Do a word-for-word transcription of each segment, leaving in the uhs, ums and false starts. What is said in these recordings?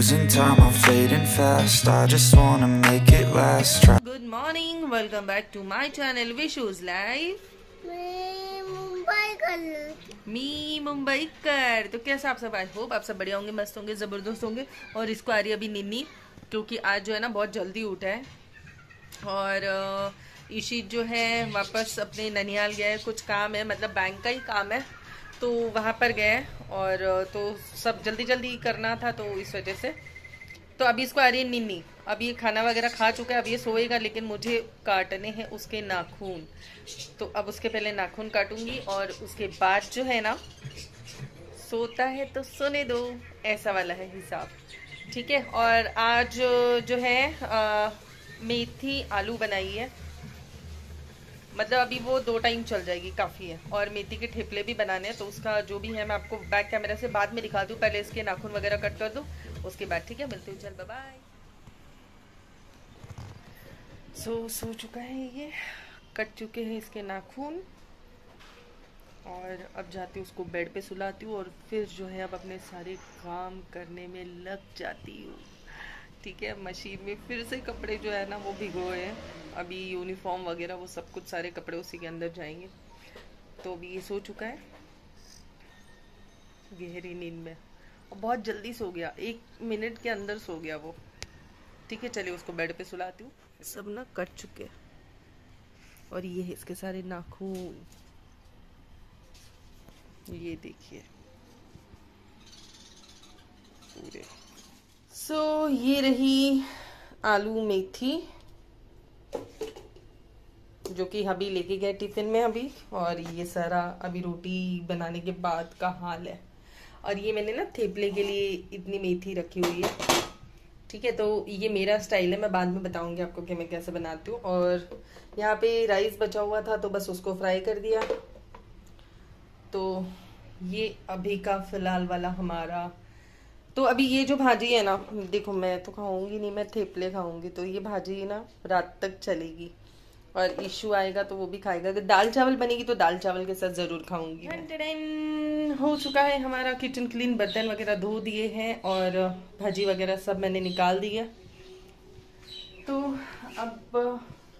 losing time, I'm fading fast. I just wanna make it last. Try Good morning, welcome back to my channel Vishu's Life. मी मुंबई कर। तो कैसे आप सब? I hope आप सब बढ़िया होंगे, मस्त होंगे, ज़बरदस्त होंगे। और इसको आ रही है अभी निन्नी, क्योंकि आज जो है ना बहुत जल्दी उठा है। और ईशित जो है वापस अपने ननिहाल गया है, कुछ काम है, मतलब बैंक का ही काम है, तो वहाँ पर गए। और तो सब जल्दी जल्दी करना था, तो इस वजह से तो अभी इसको आ रही है निन्नी। अब ये खाना वगैरह खा चुका है, अब ये सोएगा, लेकिन मुझे काटने हैं उसके नाखून। तो अब उसके पहले नाखून काटूंगी और उसके बाद जो है ना, सोता है तो सोने दो, ऐसा वाला है हिसाब, ठीक है। और आज जो है आ, मेथी आलू बनाई है, मतलब अभी वो दो टाइम चल जाएगी, काफ़ी है। और मेथी के ठेपले भी बनाने हैं, तो उसका जो भी है मैं आपको बैक कैमरा से बाद में दिखाती हूँ। पहले इसके नाखून वगैरह कट कर दूँ, उसके बाद, ठीक है, मिलती हूँ, चल बाय बाय। सो सो चुका है ये, कट चुके हैं इसके नाखून, और अब जाती हूँ उसको बेड पे सुलाती हूँ, और फिर जो है अब अपने सारे काम करने में लग जाती हूँ, ठीक है। मशीन में फिर से कपड़े जो है ना वो भिगोए हैं, अभी यूनिफॉर्म वगैरह वो सब कुछ सारे कपड़े उसी के अंदर जाएंगे। तो अभी ये सो चुका है गहरी नींद में, और बहुत जल्दी सो गया, एक मिनट के अंदर सो गया वो, ठीक है। चलिए उसको बेड पे सुलाती हूँ। सब ना कट चुके, और ये है इसके सारे नाखून, ये देखिए पूरे। सो so, ये रही आलू मेथी जो कि अभी लेके गए टिफिन में अभी, और ये सारा अभी रोटी बनाने के बाद का हाल है। और ये मैंने ना थेपले के लिए इतनी मेथी रखी हुई है, ठीक है। तो ये मेरा स्टाइल है, मैं बाद में बताऊंगी आपको कि मैं कैसे बनाती हूँ। और यहाँ पे राइस बचा हुआ था, तो बस उसको फ्राई कर दिया। तो ये अभी का फिलहाल वाला हमारा। तो अभी ये जो भाजी है ना, देखो मैं तो खाऊंगी नहीं, मैं थेपले खाऊंगी, तो ये भाजी ना रात तक चलेगी, और इशू आएगा तो वो भी खाएगा। अगर दाल चावल बनेगी तो दाल चावल के साथ जरूर खाऊंगी मैं। हो चुका है हमारा किचन क्लीन, बर्तन वगैरह धो दिए हैं, और भाजी वगैरह सब मैंने निकाल दिया। तो अब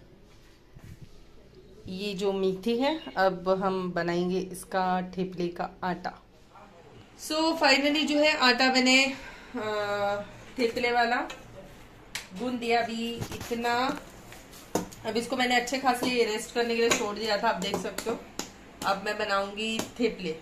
ये जो मेथी है, अब हम बनाएंगे इसका ठेपले का आटा। सो so, फाइनली जो है आटा मैंने ठेपले वाला गूंद दिया अभी इतना। अब इसको मैंने अच्छे खासे रेस्ट करने के लिए छोड़ दिया था, आप देख सकते हो। अब मैं बनाऊंगी थेपले।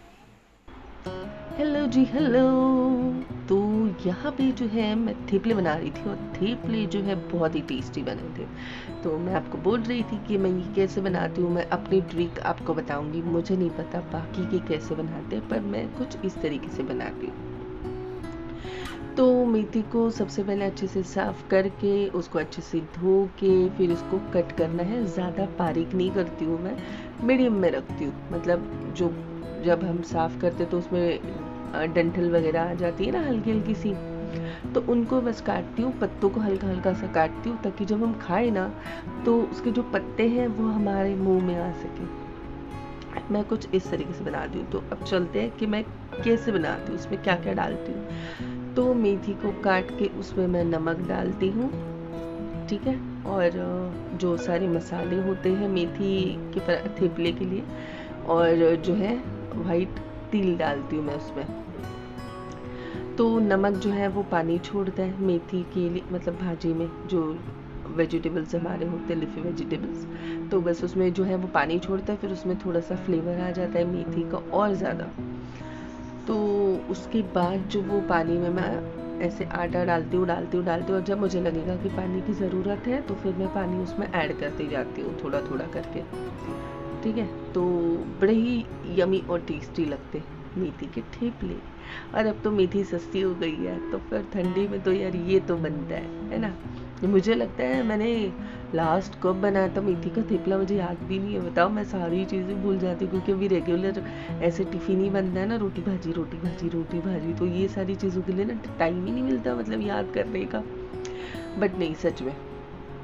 हेलो जी हेलो। तो यहाँ पे जो है मैं थेपले बना रही थी, और थेपले जो है बहुत ही टेस्टी बने थे। तो मैं आपको बोल रही थी कि मैं ये कैसे बनाती हूँ, मैं अपनी ट्रिक आपको बताऊंगी। मुझे नहीं पता बाकी के कैसे बनाते हैं, पर मैं कुछ इस तरीके से बनाती हूँ। तो मेथी को सबसे पहले अच्छे से साफ करके उसको अच्छे से धो के फिर उसको कट करना है। ज़्यादा बारीक नहीं करती हूँ मैं, मीडियम में रखती हूँ। मतलब जो जब हम साफ करते तो उसमें डंठल वगैरह आ जाती है ना हल्की हल्की सी, तो उनको बस काटती हूँ, पत्तों को हल्का हल्का सा काटती हूँ, ताकि जब हम खाएं ना तो उसके जो पत्ते हैं वो हमारे मुंह में आ सके। मैं कुछ इस तरीके से बनाती हूँ। तो अब चलते हैं कि मैं कैसे बनाती हूँ, उसमें क्या क्या डालती हूँ। तो मेथी को काट के उसमें मैं नमक डालती हूँ, ठीक है। और जो सारे मसाले होते हैं मेथी के थेपले के लिए, और जो है वाइट तिल डालती हूँ मैं उसमें। तो नमक जो है वो पानी छोड़ता है मेथी के लिए, मतलब भाजी में जो वेजिटेबल्स हमारे होते हैं, लिफी वेजिटेबल्स, तो बस उसमें जो है वो पानी छोड़ता है, फिर उसमें थोड़ा सा फ्लेवर आ जाता है मेथी का और ज़्यादा। तो उसके बाद जो वो पानी में मैं ऐसे आटा डालती हूँ डालती हूँ डालती हूँ और जब मुझे लगेगा कि पानी की ज़रूरत है तो फिर मैं पानी उसमें ऐड करती जाती हूँ थोड़ा थोड़ा करके, ठीक है। तो बड़े ही यमी और टेस्टी लगते हैं मेथी के ठेपले। और अब तो मेथी सस्ती हो गई है, तो फिर ठंडी में तो यार ये तो बनता है है ना। मुझे लगता है मैंने लास्ट कब बनाया था मेथी का थेपला, मुझे याद भी नहीं है। बताओ, मैं सारी चीज़ें भूल जाती हूँ, क्योंकि अभी रेगुलर ऐसे टिफिन ही बनता है ना, रोटी भाजी रोटी भाजी रोटी भाजी, तो ये सारी चीज़ों के लिए ना टाइम ही नहीं मिलता, मतलब याद करने का। बट नहीं, सच में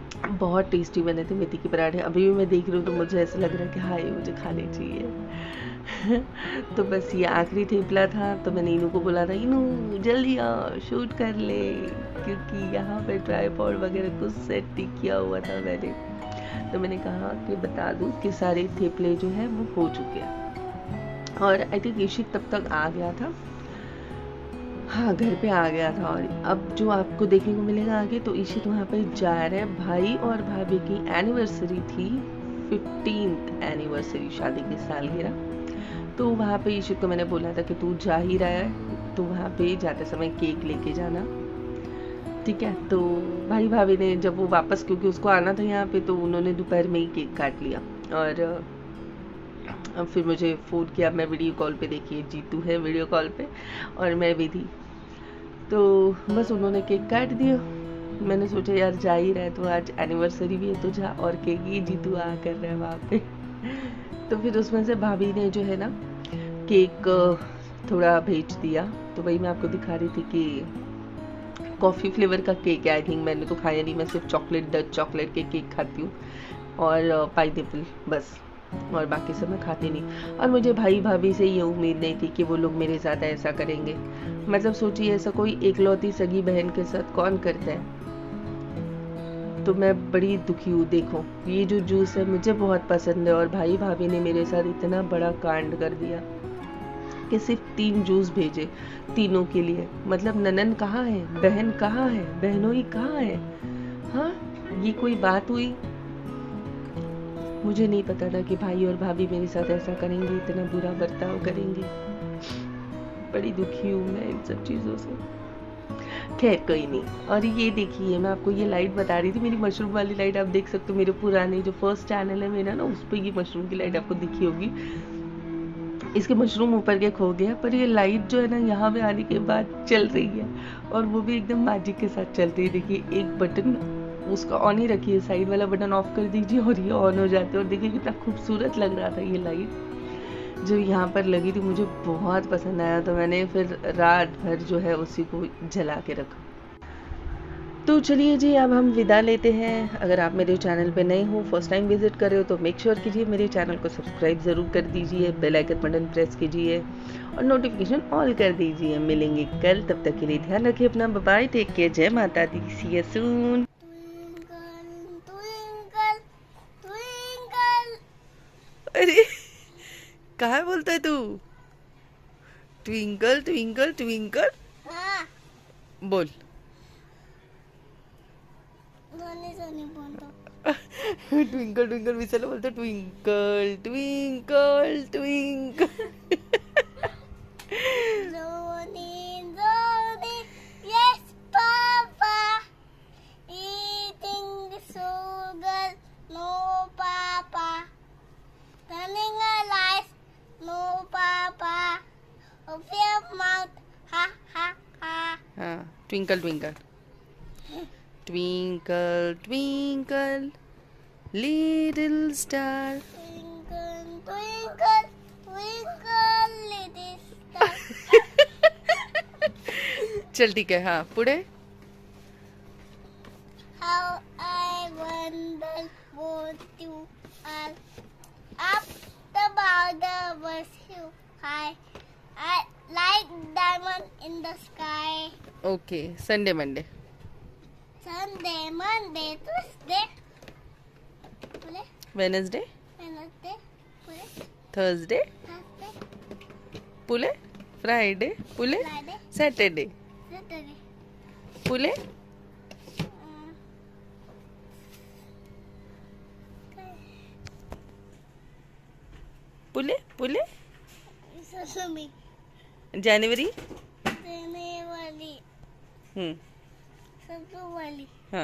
बहुत टेस्टी बने थे मेथी के पराठे। अभी भी मैं देख रही हूँ तो मुझे ऐसा लग रहा है कि हाँ ये मुझे खाने चाहिए। तो बस ये आखिरी थेपला था, तो मैंने इनू को बोला था, इनू जल्दी आ शूट कर ले, क्योंकि यहाँ पे ट्राइपॉड वगैरह कुछ सेट नहीं किया हुआ था मैंने। तो मैंने कहा कि बता दूँ कि सारे थेपले जो है वो हो चुके हैं। और आई थिंक इशित तब तक आ गया था, हाँ घर पे आ गया था। और अब जो आपको देखने को मिलेगा आगे, तो इशित वहाँ पे जा रहे हैं। भाई और भाभी की एनिवर्सरी थी, फिफ्टींथ एनिवर्सरी, शादी की सालगिरह। तो वहाँ पे इशित को मैंने बोला था कि तू जा ही रहा है तो वहाँ पे जाते समय केक लेके जाना, ठीक है। तो भाई भाभी ने जब वो वापस, क्योंकि उसको आना था यहाँ पे, तो उन्होंने दोपहर में ही केक काट लिया। और अब फिर मुझे फ़ोन किया, मैं वीडियो कॉल पे, देखिए जीतू है वीडियो कॉल पे और मैं भी थी। तो बस उन्होंने केक काट दिया। मैंने सोचा यार जा ही रहा है तो आज एनिवर्सरी भी है तो जा, और केक ही जीतू आ कर रहा है वहाँ पे। तो फिर उसमें से भाभी ने जो है ना केक थोड़ा भेज दिया। तो वही मैं आपको दिखा रही थी कि कॉफ़ी फ्लेवर का केक है। आई थिंक मैंने तो खाया नहीं, मैं सिर्फ चॉकलेट डच चॉकलेट के केक खाती हूँ और पाइनएप्पल बस, और बाकी सब मैं खाती नहीं। और मुझे भाई भाभी से ये उम्मीद नहीं थी कि वो लोग मेरे साथ ऐसा करेंगे। मतलब सोचिए ऐसा कोई एकलौती सगी बहन के साथ कौन करता है। तो मैं बड़ी दुखी हूँ। देखो ये जो जूस है मुझे बहुत पसंद है, और भाई भाभी ने मेरे साथ इतना बड़ा कांड कर दिया कि सिर्फ तीन जूस भेजे तीनों के लिए। मतलब ननन कहाँ है, बहन कहाँ है, बहनोई कहाँ है। हाँ ये कोई बात हुई? मुझे नहीं पता था कि भाई और भाभी मेरे साथ ऐसा करेंगे, इतना बुरा बर्ताव करेंगे। बड़ी दुखी हूँ मैं इन सब चीज़ों से। खैर कोई नहीं। और ये देखिए मैं आपको ये लाइट बता रही थी, मेरी मशरूम वाली लाइट आप देख सकते हो। मेरे पुराने जो फर्स्ट चैनल है मेरा ना, उस पर ये मशरूम की लाइट आपको दिखी होगी। इसके मशरूम ऊपर के खो गया, पर ये लाइट जो है ना यहाँ पे आने के बाद चल रही है, और वो भी एकदम मैजिक के साथ चल रही है। देखिए एक बटन उसका ऑन ही रखिए, साइड वाला बटन ऑफ कर दीजिए और ये ऑन हो जाते हैं। और देखिए कितना खूबसूरत लग रहा था ये लाइट जो यहाँ पर लगी थी, मुझे बहुत पसंद आया। तो मैंने फिर रात भर जो है उसी को जला के रखा। तो चलिए जी अब हम विदा लेते हैं। अगर आप मेरे चैनल पे नए हो, फर्स्ट टाइम विजिट कर रहे हो, तो मेक श्योर कीजिए मेरे चैनल को सब्सक्राइब ज़रूर कर दीजिए, बेल आइकन बटन प्रेस कीजिए और नोटिफिकेशन ऑल कर दीजिए। मिलेंगे कल, तब तक के लिए ध्यान रखिए अपना। बाय बाय, टेक केयर, जय माता दी, सी यू सून। अरे कहाँ बोलता है तू? ट्विंकल ट्विंकल ट्विंकल बोल। ट्विंकल ट्विंकल विशाल बोलता twinkle twinkle twinkle. Yes, Papa. Eating sugar, no Papa. Turning a light, no Papa. Open your mouth, ha ha ha. हाँ twinkle twinkle twinkle twinkle little star. Twinkle, twinkle, twinkle, little star. चल ठीक है, हाँ पुढे। How I wonder what you are up about the was you high. I like diamond in the sky. Okay Sunday Monday Sunday, Monday, Tuesday. Pule, Wednesday Wednesday, Pule, Thursday Thursday, Pule Friday Pule Friday, Saturday Saturday. Pule Uh, Pule Pule Sesame, January. January, hmm February, हाँ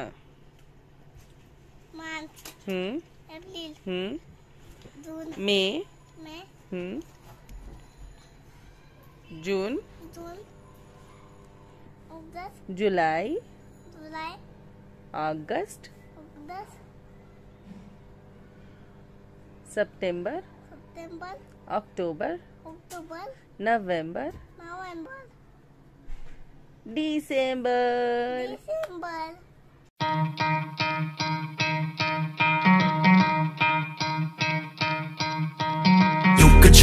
March, hmm April, hmm June, May May, hmm June June, August, July July, August August, September September, October October, November November, December. December.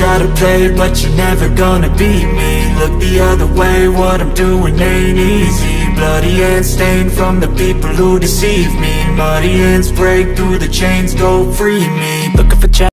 try to play, but you're never gonna beat me. Look the other way, what I'm doing ain't easy. Bloody hands stained from the people who deceive me. Muddy hands break through the chains, go free me. Looking for